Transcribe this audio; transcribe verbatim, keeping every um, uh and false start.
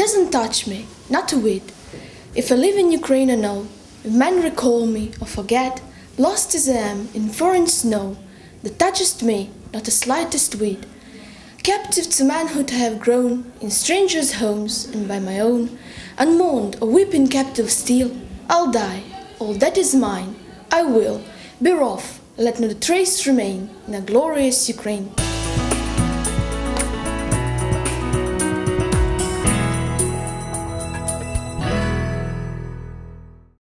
doesn't touch me, not a whit. If I live in Ukraine I know, if men recall me or forget, lost as I am in foreign snow, that touchest me not the slightest whit. Captive to manhood I have grown, in strangers' homes and by my own, unmourned or weeping captive still, I'll die, all that is mine, I will, bereft, let not a trace remain in a glorious Ukraine.